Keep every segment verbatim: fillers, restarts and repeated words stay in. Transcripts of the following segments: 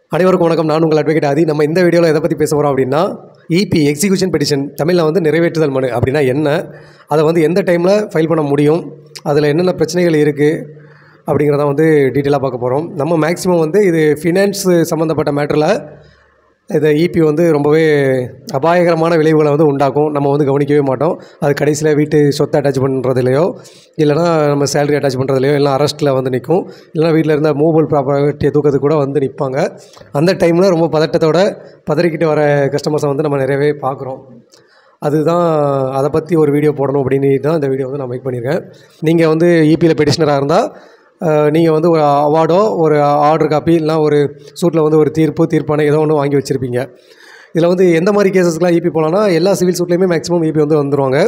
அனைவருக்கும் வணக்கம். நான் உங்கள் அட்வொகேட் ஆதி. நம்ம இந்த வீடியோவில் எதை பற்றி பேச போகிறோம் அப்படின்னா, இபி எக்ஸிக்யூஷன் பெட்டிஷன், தமிழில் வந்து நிறைவேற்றுதல் மனு அப்படின்னா என்ன, அதை வந்து எந்த டைமில் ஃபைல் பண்ண முடியும், அதில் என்னென்ன பிரச்சனைகள் இருக்குது அப்படிங்கிறத வந்து டீட்டெயிலாக பார்க்க போகிறோம். நம்ம மேக்ஸிமம் வந்து இது ஃபினான்ஸ் சம்மந்தப்பட்ட மேட்டரில் இந்த இபி வந்து ரொம்பவே அபாயகரமான விளைவுகளை வந்து உண்டாக்கும். நம்ம வந்து கவனிக்கவே மாட்டோம். அது கடைசியில் வீட்டு சொத்தை அட்டாச் பண்ணுறதுலையோ, இல்லைனா நம்ம சேலரி அட்டாச் பண்ணுறதுலையோ, இல்லை அரெஸ்ட்டில் வந்து நிற்கும், இல்லைனா வீட்டில் இருந்த மூவபிள் ப்ராப்பர்ட்டியை தூக்கத்துக்கு கூட வந்து நிற்பாங்க. அந்த டைமில் ரொம்ப பதட்டத்தோட பதறிக்கிட்டு வர கஸ்டமர்ஸை வந்து நம்ம நிறையவே பார்க்குறோம். அதுதான் அதை பற்றி ஒரு வீடியோ போடணும் அப்படின்னு தான் இந்த வீடியோ வந்து நான் மேக் பண்ணியிருக்கேன். நீங்கள் வந்து இபியில் பெட்டிஷனராக இருந்தால் நீங்கள் வந்து ஒரு அவார்டோ ஒரு ஆர்டர் காப்பி இல்லைனா ஒரு சூட்டில் வந்து ஒரு தீர்ப்பு தீர்ப்பானை ஏதோ ஒன்று வாங்கி வச்சுருப்பீங்க. இதில் வந்து எந்த மாதிரி கேசஸ்க்கெலாம் இபி போகலான்னா, எல்லா சிவில் சூட்லேயுமே மேக்ஸிமம் இபி வந்து வந்துடுவாங்க.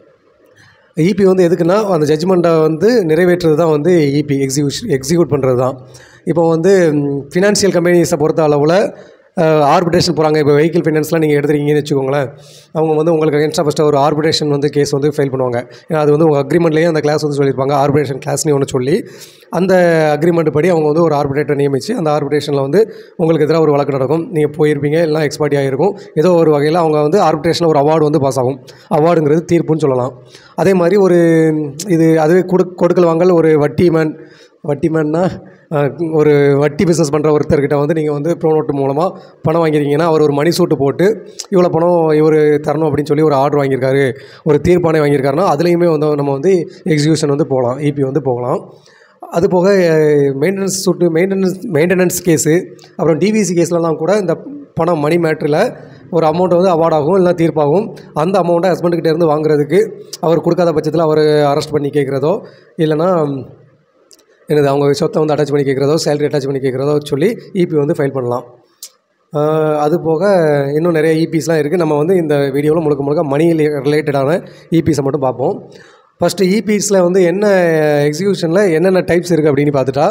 இபி வந்து எதுக்குன்னா, அந்த ஜட்ஜ்மெண்ட்டை வந்து நிறைவேற்றுறது தான் வந்து இபி எக்ஸிக்யூஷன் எக்ஸிக்யூட் பண்ணுறது தான். இப்போ வந்து ஃபினான்ஷியல் கம்பெனிஸை பொறுத்த அளவில் ஆர்பிட்ரேஷன் போகிறாங்க. இப்போ வெஹிக்கிள் ஃபைனான்ஸ்லாம் நீங்கள் எடுத்துருக்கீங்கன்னு வச்சுக்கோங்களேன். அவங்க வந்து உங்களுக்கு அகேன்ஸ்டாக ஃபஸ்ட்டு ஒரு ஆர்பிட்ரேஷன் வந்து கேஸ் வந்து ஃபைல் பண்ணுவாங்க. ஏன்னா அது வந்து உங்கள் அக்ரிமெண்ட்லேயே அந்த கிளாஸ் வந்து சொல்லியிருப்பாங்க, ஆர்பிட்ரேஷன் கிளாஸ்னு ஒன்று சொல்லி, அந்த அக்ரிமெண்ட் படி அவங்க வந்து ஒரு ஆர்பிட்ரேட்டர் நியமித்து அந்த ஆர்பிட்ரேஷனில் வந்து உங்களுக்கு எதிராக ஒரு வழக்கு நடக்கும். நீங்கள் போயிருப்பீங்க, இல்லைனா எக்ஸ்பர்ட்டி ஆகிருக்கும். ஏதோ ஒரு வகையில் அவங்க வந்து ஆர்பிட்ரேஷனில் ஒரு அவார்டு வந்து பாஸ் ஆகும். அவார்டுங்கிறது தீர்ப்புன்னு சொல்லலாம். அதே மாதிரி ஒரு இது அதுவே கொடு கொடுக்கல் வாங்கல் ஒரு வட்டி மேன் வட்டி மேன்னா ஒரு வட்டி பிஸ்னஸ் பண்ணுற ஒருத்தர்கிட்ட வந்து நீங்கள் வந்து ப்ரோ நோட்டு மூலமாக பணம் வாங்கியிருக்கீங்கன்னா, அவர் ஒரு மணி சூட்டு போட்டு இவ்வளோ பணம் இவர் தரணும் அப்படின்னு சொல்லி ஒரு ஆர்டர் வாங்கியிருக்காரு, ஒரு தீர்ப்பானை வாங்கியிருக்காருன்னா, அதுலேயுமே வந்து நம்ம வந்து எக்ஸிக்யூஷன் வந்து போகலாம், இபி வந்து போகலாம். அது போக maintenance suit maintenance maintenance case, அப்புறம் டிவிசி கேஸ்லலாம் கூட இந்த பணம் மணி மேட்ரில் ஒரு அமௌண்ட்டை வந்து அவார்ட் ஆகும், இல்லை தீர்ப்பாகும். அந்த அமௌண்ட்டை ஹஸ்பண்டுக்கிட்டே இருந்து வாங்குறதுக்கு அவர் கொடுக்காத பட்சத்தில் அவர் அரெஸ்ட் பண்ணி கேட்குறதோ, இல்லைனா என்னது அவங்க சொத்தை வந்து அட்டாச் பண்ணி கேட்குறதோ, சேலரி அட்டாச் பண்ணி கேட்குறதோ சொல்லி இபி வந்து ஃபைல் பண்ணலாம். அது போக இன்னும் நிறைய இபிஸ்லாம் இருக்குது. நம்ம வந்து இந்த வீடியோவில் முழுக்க முழுக்க மணி ரிலேட்டடான இபிஸை மட்டும் பார்ப்போம். ஃபஸ்ட்டு இபிஸில் வந்து என்ன எக்ஸிக்யூஷனில் என்னென்ன டைப்ஸ் இருக்குது அப்படின்னு பார்த்துட்டா,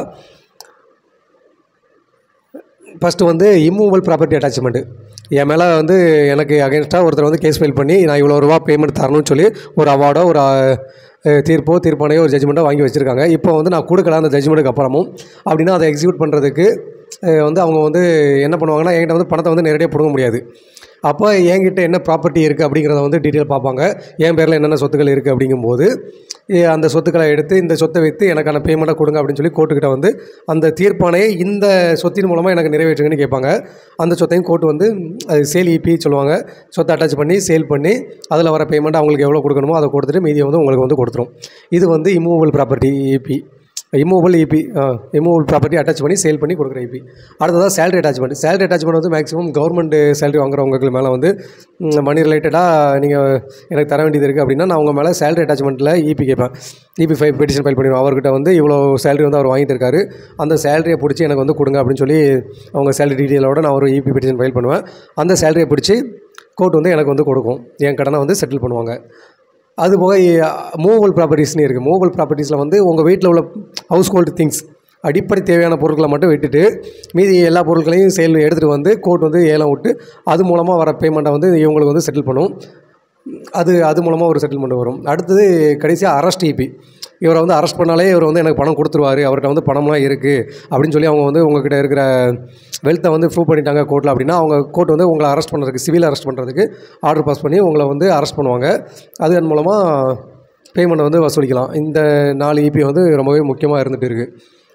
ஃபஸ்ட்டு வந்து இம்மூவபிள் ப்ராப்பர்ட்டி அட்டாச்மெண்ட்டு. என் மேலே வந்து எனக்கு அகேன்ஸ்டாக ஒருத்தர் வந்து கேஸ் ஃபைல் பண்ணி நான் இவ்வளோ ரூபா பேமெண்ட் தரணும்னு சொல்லி ஒரு அவார்டோ ஒரு தீர்ப்போ தீர்ப்பானையோ ஒரு ஜட்ஜ்மெண்ட்டோ வாங்கி வச்சுருக்காங்க. இப்போ வந்து நான் கொடுக்கல அந்த ஜட்ஜ்மெண்ட்டுக்கு அப்புறமும் அப்படின்னா, அதை எக்ஸிக்யூட் பண்ணுறதுக்கு வந்து அவங்க வந்து என்ன பண்ணுவாங்கன்னா, என்கிட்ட வந்து பணத்தை வந்து நேரடியாக பிடுங்க முடியாது. அப்போ என்கிட்ட என்ன ப்ராப்பர்ட்டி இருக்குது அப்படிங்கிறத வந்து டீட்டெயில் பார்ப்பாங்க. என் பேரில் என்னென்ன சொத்துக்கள் இருக்குது அப்படிங்கும்போது அந்த சொத்துக்களை எடுத்து இந்த சொத்தை வைத்து எனக்கான பேமெண்ட்டை கொடுங்க அப்படின்னு சொல்லி கோர்ட்டுக்கிட்ட வந்து அந்த தீர்ப்பானையை இந்த சொத்தின் மூலமாக எனக்கு நிறைவேற்றுங்கன்னு கேட்பாங்க. அந்த சொத்தையும் கோர்ட்டு வந்து அது சேல் இபி சொல்லுவாங்க. சொத்தை அட்டாச் பண்ணி சேல் பண்ணி அதில் வர பேமெண்ட் அவங்களுக்கு எவ்வளோ கொடுக்கணுமோ அதை கொடுத்துட்டு மீதியை வந்து உங்களுக்கு வந்து கொடுத்துரும். இது வந்து immovable property EP. Immovable EP immovable property attach பண்ணி சேல் பண்ணி கொடுக்குற இபி. அடுத்ததாக சேலரி அட்டாச்மெண்ட். சேலரி அட்டாச்மெண்ட் வந்து மேக்ஸிமம் கவர்மெண்ட் சேலரி வாங்குறவங்களுக்கு மேலே வந்து மணி ரிலேட்டடாக நீங்கள் எனக்கு தர வேண்டியது இருக்குது அப்படின்னா, நான் உங்கள் மேலே சேலரி அட்டாச்மெண்ட்டில் இபி கேட்பேன். இபி ஃபைல் பெட்டிஷன் ஃபைல் பண்ணிடுவோம். அவர்கிட்ட வந்து இவ்வளோ சேலரி வந்து அவர் வாங்கிட்டு இருக்காரு, அந்த சேலரியை பிடிச்சி எனக்கு வந்து கொடுங்க அப்படின்னு சொல்லி அவங்க சேலரி டீட்டெயிலோடு நான் ஒரு இபி பெட்டிஷன் ஃபைல் பண்ணுவேன். அந்த சேலரியை பிடிச்சி கோர்ட் வந்து எனக்கு வந்து கொடுக்கும், என் கடனை வந்து செட்டில் பண்ணுவாங்க. அதுபோக மூவபிள் ப்ராப்பர்ட்டிஸ்னு இருக்குது. மூவபிள் ப்ராப்பர்ட்டிஸில் வந்து உங்கள் வீட்டில் உள்ள ஹவுஸ் ஹோல்டு திங்ஸ், அடிப்படை தேவையான பொருட்களை மட்டும் விட்டுட்டு மீதி எல்லா பொருட்களையும் சேல் எடுத்துகிட்டு வந்து கோர்ட் வந்து ஏலம் விட்டு அது மூலமாக வர பேமெண்ட்டை வந்து இவங்களுக்கு வந்து செட்டில் பண்ணும். அது அது மூலமாக ஒரு செட்டில்மெண்ட் வரும். அடுத்தது கடைசியாக அரெஸ்ட் இபி. இவரை வந்து அரெஸ்ட் பண்ணாலே இவர் வந்து எனக்கு பணம் கொடுத்துருவார், அவர்கிட்ட வந்து பணம்லாம் இருக்குது அப்படின்னு சொல்லி அவங்க வந்து உங்கள்கிட்ட இருக்கிற வெல்த்தை வந்து ப்ரூவ் பண்ணிட்டாங்க கோர்ட்டில் அப்படின்னா, அவங்க கோர்ட் வந்து உங்களை அரெஸ்ட் பண்ணுறதுக்கு சிவில் அரெஸ்ட் பண்ணுறதுக்கு ஆர்டர் பாஸ் பண்ணி உங்களை வந்து அரெஸ்ட் பண்ணுவாங்க. அதன் மூலமாக பேமெண்ட்டை வந்து வசூலிக்கலாம். இந்த நாலு இபி வந்து ரொம்பவே முக்கியமாக இருந்துகிட்டு இருக்குது.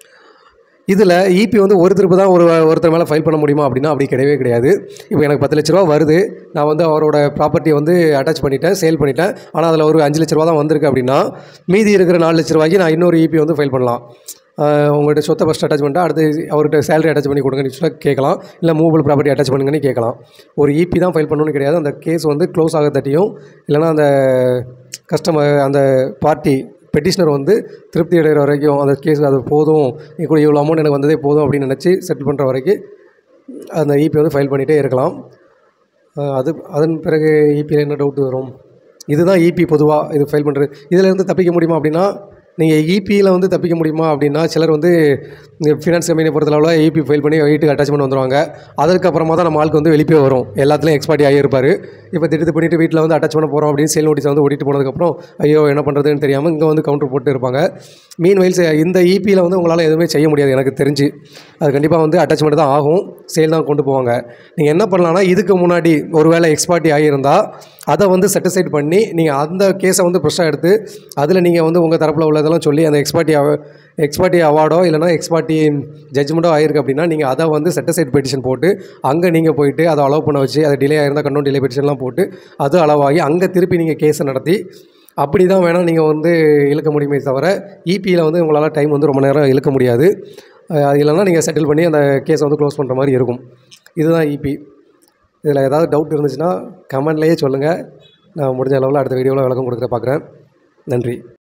இதில் இபி வந்து ஒரு திருப்பு தான் ஒரு ஒருத்தர் மேலே ஃபைல் பண்ண முடியுமா அப்படின்னா அப்படி கிடையவே கிடையாது. இப்போ எனக்கு பத்து லட்ச ரூபா வருது, நான் வந்து அவரோட ப்ராப்பர்ட்டியை வந்து அட்டாச் பண்ணிட்டேன், சேல் பண்ணிட்டேன், ஆனால் அதில் ஒரு அஞ்சு லட்ச ரூபா தான் வந்திருக்கு அப்படின்னா, மீதி இருக்கிற நாலு லட்ச ரூபாய்க்கு நான் இன்னொரு இபி வந்து ஃபைல் பண்ணலாம். உங்கள்கிட்ட சொத்தை ஃபஸ்ட் அட்டாச் பண்ணிட்டா அடுத்து அவர்கிட்ட சேலரி அட்டாச் பண்ணி கொடுங்கன்னு சொல்லி கேட்கலாம், இல்லை மூவபிள் ப்ராப்பர்ட்டி அட்டாச் பண்ணுங்கன்னு கேட்கலாம். ஒரு இபி தான் ஃபைல் பண்ணணும்னு கிடையாது. அந்த கேஸ் வந்து க்ளோஸ் ஆக தட்டியும், இல்லைனா அந்த கஸ்டமர் அந்த பார்ட்டி பெட்டிஷனர் வந்து திருப்தி அடைகிற வரைக்கும் அந்த கேஸ் அது போதும், நீ கூட இவ்வளோ அமௌண்ட் எனக்கு வந்ததே போதும் அப்படின்னு நினச்சி செட்டில் பண்ணுற வரைக்கும் அந்த இபி வந்து ஃபைல் பண்ணிகிட்டே இருக்கலாம். அது அதன் பிறகு இபியில் என்ன டவுட் வரும், இதுதான் இபி பொதுவாக இது ஃபைல் பண்ணுறது. இதில் இருந்து தப்பிக்க முடியுமா அப்படின்னா, நீங்கள் இபியில் வந்து தப்பிக்க முடியுமா அப்படின்னா, சிலர் வந்து ஃபினான்ஸ் கம்பெனியை பொறுத்தளவில் இபி ஃபைல் பண்ணி வீட்டுக்கு அட்டாச்மெண்ட் வந்துடுவாங்க. அதுக்கப்புறமா தான் நம்ம ஆளுக்கு வந்து வெளியே வரும், எல்லாத்துலேயும் எக்ஸ்பர்ட்டி ஆகியிருப்பார். இப்போ திட்டு பண்ணிவிட்டு வீட்டில் வந்து அட்டாச் பண்ண போகிறோம் அப்படின்னு சேல் நோட்டீஸ் வந்து ஓட்டிட்டு போனதுக்கப்புறம் ஐயோ என்ன பண்ணுறதுன்னு தெரியாமல் இங்கே வந்து கவுண்டர் போட்டு இருப்பாங்க. மீன் வயல்ஸ் இந்த இபியில் வந்து உங்களால் எதுவுமே செய்ய முடியாது எனக்கு தெரிஞ்சு. அது கண்டிப்பாக வந்து அட்டாச்மெண்ட் தான் ஆகும். சேல் தான் கொண்டு போவாங்க. நீங்கள் என்ன பண்ணலான்னா, இதுக்கு முன்னாடி ஒரு வேளை எக்ஸ்பார்ட்டி ஆகியிருந்தால் அதை வந்து செட்டிஸ்ஃபைட் பண்ணி நீங்கள் அந்த கேஸை வந்து ஃப்ரெஷ்ஷாக எடுத்து அதில் நீங்கள் வந்து உங்கள் தரப்பில் உள்ளதெல்லாம் சொல்லி அந்த எக்ஸ்பார்ட்டி அவ எக்ஸ்பார்ட்டி அவார்டோ இல்லைனா எக்ஸ்பார்ட்டி ஜட்ஜ்மெண்ட்டோ ஆகிருக்கு அப்படின்னா நீங்கள் அதை வந்து செட்டிஸ்ஃபைட் பெட்டிஷன் போட்டு அங்கே நீங்கள் போயிட்டு அதை அலோவ் பண்ண வச்சு அதை டிலே ஆகிருந்தால் கண்டோன் டிலே பெட்டிஷன்லாம் போட்டு அது அளவாகி அங்கே திருப்பி நீங்கள் கேஸை நடத்தி அப்படி தான் வேணால் நீங்கள் வந்து இழுக்க முடியுமே தவிர இபியில் வந்து உங்களால் டைம் வந்து ரொம்ப நேரம் இழுக்க முடியாது. அது இல்லைனா நீங்கள் செட்டில் பண்ணி அந்த கேஸை வந்து க்ளோஸ் பண்ணுற மாதிரி இருக்கும். இதுதான் இபி. இதில் ஏதாவது டவுட் இருந்துச்சுன்னா கமெண்ட்லேயே சொல்லுங்கள். நான் முடிஞ்ச அளவில் அடுத்த வீடியோவில் விளக்கம் கொடுக்குற பார்க்குறேன். நன்றி.